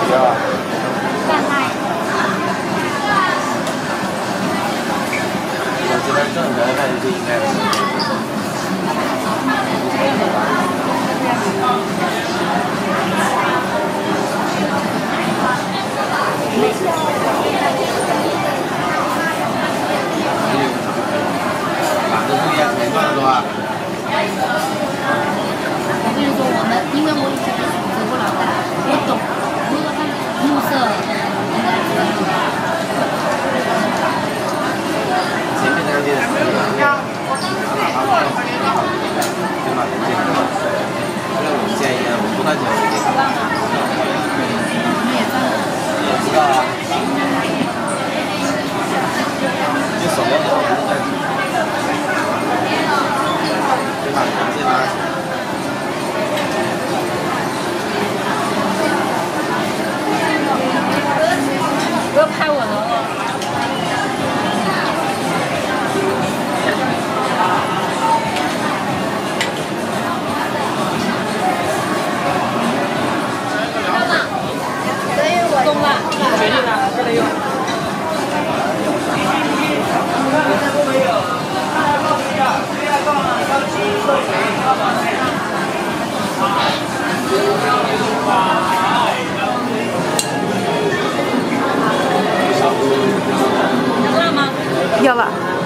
要啊。 干麦。 我这边正常的饭就应该是。这不也钱赚的多啊？ 我跟你说，因为我以前是德国老大，我懂。如果他暮色， 前面那个店是对吧？跟我们家一样，我不太喜欢这个。我知道啊。就手要的话，对吧？这拿。 不要拍我了。中了，决定了，这里有。要辣吗？ 要辣。